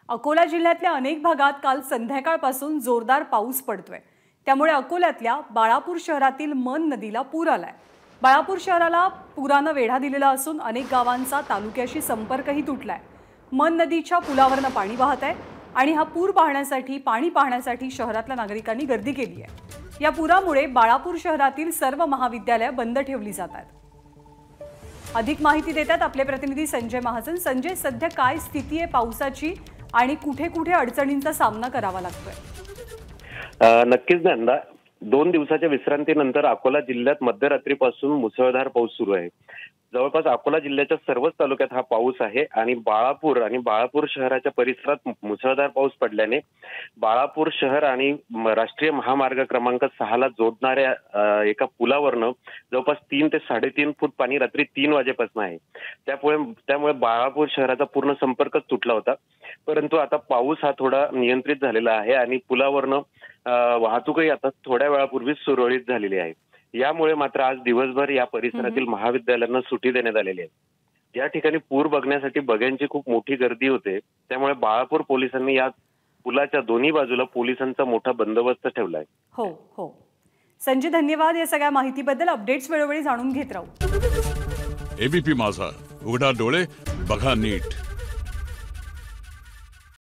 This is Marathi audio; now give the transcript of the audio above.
अकोला जिल्ह्यातल्या अनेक भागात काल संध्याकाळपासून जोरदार पाऊस पडतोय। त्यामुळे अकोल्यातल्या बाळापूर शहरातील मन नदीला पूर आलाय। बाळापूर शहराला पुरानं वेढा दिलेला असून अनेक गावांचा तालुक्याशी संपर्कही तुटलाय। मन नदीच्या पुलावरनं पाणी वाहत आहे आणि हा पूर पाहण्यासाठी शहरातल्या नागरिकांनी गर्दी केली आहे। या पुरामुळे बाळापूर शहरातील सर्व महाविद्यालये बंद ठेवली जातात। अधिक माहिती देतात आपले प्रतिनिधी संजय महाजन। संजय, सध्या काय स्थिती आहे पावसाची आणि कुठे कुठे अडचणींचा सामना करावा लागतोय? नक्कीच नंदा, 2 दिवसाच्या विश्रांतीनंतर अकोला जिल्ह्यात मध्यरात्रीपासून मुसळधार पाऊस सुरू आहे। जवळपास अकोला जिल्ह्याच्या सर्वच तालुक्यात हा पाऊस आहे आणि बाळापूर शहराच्या परिसरात मुसळधार पाऊस पडल्याने बाळापूर शहर आणि राष्ट्रीय महामार्ग क्रमांक 6 ला जोडणाऱ्या एका पुलावरनं जवळपास 3 ते 3.5 फूट पाणी रात्री 3 वाजेपासून आहे। त्यामुळे बाळापूर शहराचा पूर्ण संपर्कच तुटला होता। परंतु आता पाऊस हा थोडा नियंत्रित झालेला आहे आणि पुलावरनं वाहतूकही आता थोड्या वेळापूर्वी सुरळीत झालेली आहे। यामुळे मात्र आज दिवसभर या परिसरातील महाविद्यालयांना सुट्टी देण्यात आलेली आहे। या ठिकाणी पूर बघण्यासाठी बघ्यांची खूप मोठी गर्दी होते। त्यामुळे बाळापूर पोलिसांनी या पुलाच्या दोन्ही बाजूला पोलिसांचा मोठा बंदोबस्त ठेवलाय। हो संजय, धन्यवाद या सगळ्या माहितीबद्दल। अपडेट्स वेळोवेळी जाणून घेत राहू। एबीपी माझा, उघडा डोळे बघा नीट।